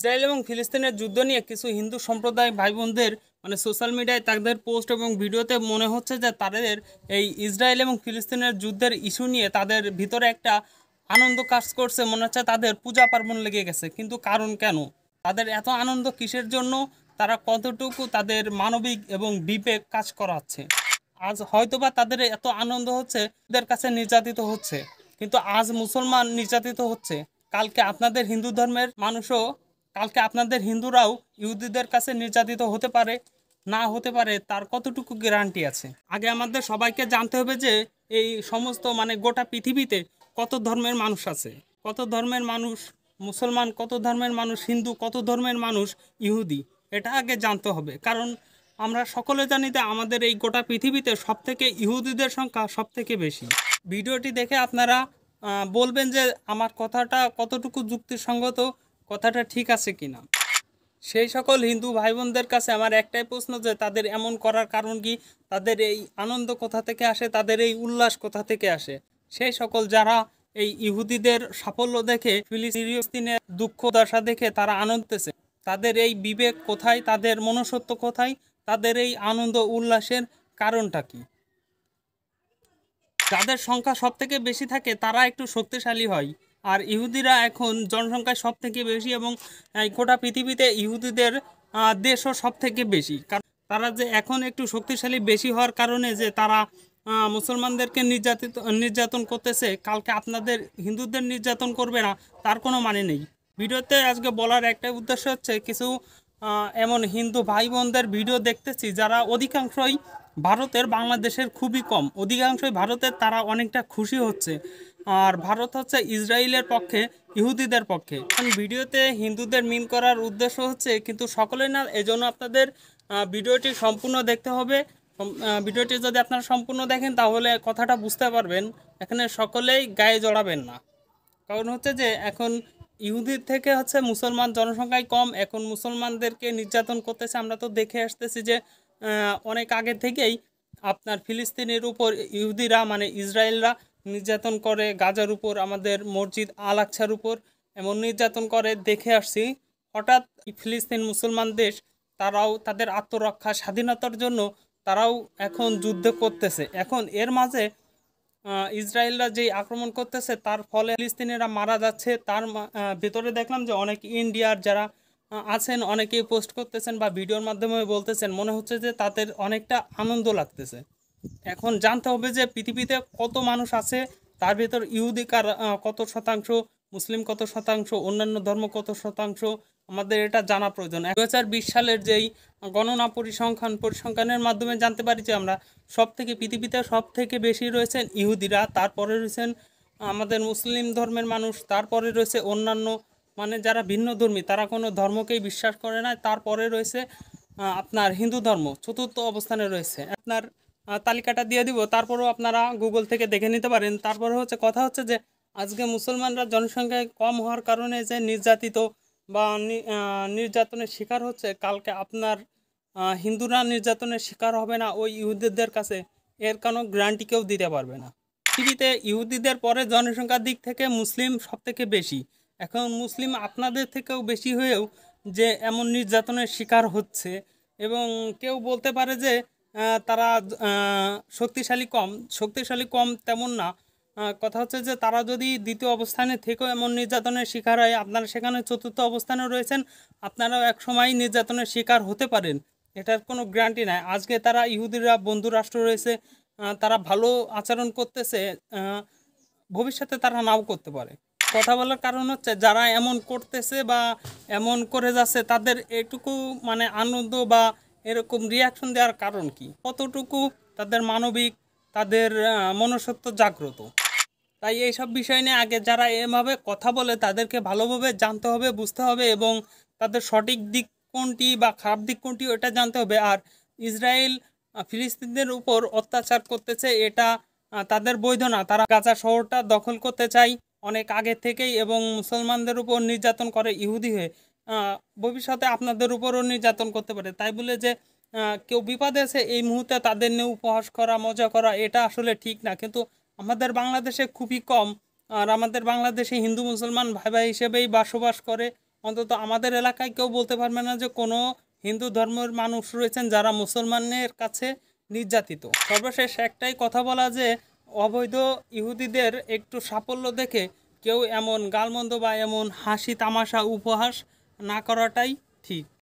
Israel এবং ফিলিস্তিনের যুদ্ধ নিয়ে কিছু হিন্দু সম্প্রদায় ভাই বোনদের সোশ্যাল মিডিয়ায় তাদের পোস্ট এবং ভিডিওতে মনে হচ্ছে যে তাদের এই ইসরায়েল এবং ফিলিস্তিনের যুদ্ধের ইস্যু নিয়ে তাদের ভিতরে একটা আনন্দ কাজ করছে, মনে হচ্ছে তাদের পূজা পার্বণ লেগে গেছে। কিন্তু কারণ কেন তাদের এত আনন্দ, কিসের জন্য, তারা কতটুকু তাদের মানবিক এবং বিবেক কাজ করাচ্ছে? আজ হয়তোবা তাদের এত আনন্দ হচ্ছে, তাদের কাছে নির্যাতিত হচ্ছে, কিন্তু আজ মুসলমান নির্যাতিত হচ্ছে, কালকে আপনাদের হিন্দু ধর্মের মানুষও, কালকে আপনাদের হিন্দুরাও ইহুদিদের কাছে নির্যাতিত হতে পারে, না হতে পারে, তার কতটুকু গ্যারান্টি আছে? আগে আমাদের সবাইকে জানতে হবে যে এই সমস্ত গোটা পৃথিবীতে কত ধর্মের মানুষ আছে, কত ধর্মের মানুষ মুসলমান, কত ধর্মের মানুষ হিন্দু, কত ধর্মের মানুষ ইহুদি। এটা আগে জানতে হবে, কারণ আমরা সকলে জানি যে আমাদের এই গোটা পৃথিবীতে সবথেকে ইহুদিদের সংখ্যা সবথেকে বেশি। ভিডিওটি দেখে আপনারা বলবেন যে আমার কথাটা কতটুকু যুক্তিসঙ্গত, কথাটা ঠিক আছে কিনা। সেই সকল হিন্দু ভাই বোনদের কাছে আমার একটাই প্রশ্ন যে তাদের এমন করার কারণ কি? তাদের এই আনন্দ কোথা থেকে আসে? তাদের এই উল্লাস কোথা থেকে আসে? সেই সকল যারা এই ইহুদিদের সাফল্য দেখে, ফিলিস্তিনের দুঃখ দশা দেখে তারা আনন্দেছে, তাদের এই বিবেক কোথায়? তাদের মনুষ্যত্ব কোথায়? তাদের এই আনন্দ উল্লাসের কারণটা কি? যাদের সংখ্যা সব থেকে বেশি থাকে তারা একটু শক্তিশালী হয়, আর ইহুদিরা এখন জনসংখ্যায় সব থেকে বেশি, এবং গোটা পৃথিবীতে ইহুদিদের দেশও সব থেকে বেশি। কারণ তারা যে এখন একটু শক্তিশালী বেশি হওয়ার কারণে যে তারা মুসলমানদেরকে নির্যাতন করতেছে, কালকে আপনাদের হিন্দুদের নির্যাতন করবে না তার কোনো মানে নেই। ভিডিওতে আজকে বলার একটাই উদ্দেশ্য হচ্ছে, কিছু এমন হিন্দু ভাই বোনদের ভিডিও দেখতেছি যারা অধিকাংশই ভারতের, বাংলাদেশের খুবই কম, অধিকাংশই ভারতের, তারা অনেকটা খুশি হচ্ছে, আর ভারত হচ্ছে ইসরায়েলের পক্ষে, ইহুদিদের পক্ষে। ভিডিওতে হিন্দুদের মিন করার উদ্দেশ্য হচ্ছে, কিন্তু সকলে না, এজন্য আপনাদের ভিডিওটি সম্পূর্ণ দেখতে হবে। ভিডিওটি যদি আপনারা সম্পূর্ণ দেখেন তাহলে কথাটা বুঝতে পারবেন। এখানে সকলেই গায়ে জড়াবেন না, কারণ হচ্ছে যে এখন ইহুদির থেকে হচ্ছে মুসলমান জনসংখ্যায় কম, এখন মুসলমানদেরকে নির্যাতন করতেছে। আমরা তো দেখে আসতেছি যে অনেক আগে থেকেই আপনার ফিলিস্তিনের উপর ইহুদিরা ইসরায়েলরা নির্যাতন করে, গাজার উপর, আমাদের মসজিদ আল আকসার উপর এমন নির্যাতন করে দেখে আসছি। হঠাৎ ফিলিস্তিন মুসলমান দেশ, তারাও তাদের আত্মরক্ষা, স্বাধীনতার জন্য তারাও এখন যুদ্ধ করতেছে। এখন এর মাঝে ইসরায়েলরা যেই আক্রমণ করতেছে তার ফলে ফিলিস্তিনিরা মারা যাচ্ছে। তার ভেতরে দেখলাম যে অনেক ইন্ডিয়ার যারা আছেন অনেকেই পোস্ট করতেছেন বা ভিডিওর মাধ্যমে বলতেছেন, মনে হচ্ছে যে তাদের অনেকটা আনন্দ লাগতেছে। এখন জানতে হবে যে পৃথিবীতে কত মানুষ আছে, তার ভেতর ইহুদি কত শতাংশ, মুসলিম কত শতাংশ, অন্যান্য ধর্ম কত শতাংশ, আমাদের এটা জানা প্রয়োজন। 2020 সালের যেই গণনা পরিসংখ্যানের মাধ্যমে জানতে পারি যে আমরা পৃথিবীতে সব থেকে বেশি রয়েছেন ইহুদিরা, তারপরে রয়েছেন আমাদের মুসলিম ধর্মের মানুষ, তারপরে রয়েছে অন্যান্য যারা ভিন্ন ধর্মী, তারা কোনো ধর্মকেই বিশ্বাস করে না, তারপরে রয়েছে আপনার হিন্দু ধর্ম চতুর্থ অবস্থানে রয়েছে। আপনার তালিকাটা দিয়ে দিব, তারপরেও আপনারা গুগল থেকে দেখে নিতে পারেন। তারপরে কথা হচ্ছে যে আজকে মুসলমানরা জনসংখ্যায় কম হওয়ার কারণে যে নির্যাতিত বা নির্যাতনের শিকার হচ্ছে, কালকে আপনার হিন্দুরা নির্যাতনের শিকার হবে না ওই ইহুদিদের কাছে, এর কোনো গ্যারান্টি কেউ দিতে পারবে না। পৃথিবীতে ইহুদিদের পরে জনসংখ্যার দিক থেকে মুসলিম সব থেকে বেশি। এখন মুসলিম আপনাদের থেকেও বেশি হয়েও যে এমন নির্যাতনের শিকার হচ্ছে, এবং কেউ বলতে পারে যে তারা শক্তিশালী কম তেমন না। কথা হচ্ছে যে তারা যদি দ্বিতীয় অবস্থানে থেকেও এমন নির্যাতনের শিকার হয়, আপনারা সেখানে চতুর্থ অবস্থানে রয়েছেন, আপনারাও একসময় নির্যাতনের শিকার হতে পারেন, এটার কোনো গ্যারান্টি নাই। আজকে তারা ইহুদিরা বন্ধু রাষ্ট্র রয়েছে, তারা ভালো আচরণ করতেছে, ভবিষ্যতে তারা নাও করতে পারে। কথা বলার কারণ হচ্ছে যারা এমন করতেছে বা এমন করে যাচ্ছে, তাদের এটুকু আনন্দ বা এরকম রিয়াকশন দেওয়ার কারণ কি? কতটুকু তাদের মানবিক, তাদের মনুষ্যত্ব জাগ্রত? তাই এইসব বিষয় নিয়ে আগে যারা এভাবে কথা বলে তাদেরকে ভালোভাবে জানতে হবে, বুঝতে হবে, এবং তাদের সঠিক দিক কোনটি বা খারাপ দিক কোনটি ওটা জানতে হবে। আর ইসরায়েল ফিলিস্তিনদের উপর অত্যাচার করতেছে, এটা তাদের বৈধ না। তারা গাজা শহরটা দখল করতে চায় অনেক আগে থেকেই, এবং মুসলমানদের উপর নির্যাতন করে ইহুদি হয়ে, ভবিষ্যতে আপনাদের উপরও নির্যাতন করতে পারে। তাই বলে যে কেউ বিপদে আছে এই মুহূর্তে তাদের নিয়ে উপহাস করা, মজা করা, এটা আসলে ঠিক না। কিন্তু আমাদের বাংলাদেশে খুবই কম, আর আমাদের বাংলাদেশে হিন্দু মুসলমান ভাই ভাই হিসেবেই বসবাস করে, অন্তত আমাদের এলাকায় কেউ বলতে পারবে না যে কোনো হিন্দু ধর্মের মানুষ রয়েছেন যারা মুসলমানের কাছে নির্যাতিত। সর্বশেষ একটাই কথা বলা যে অবৈধ ইহুদিদের একটু সাফল্য দেখে কেউ এমন গালমন্দ বা এমন হাসি তামাশা উপহাস না করাটাই ঠিক।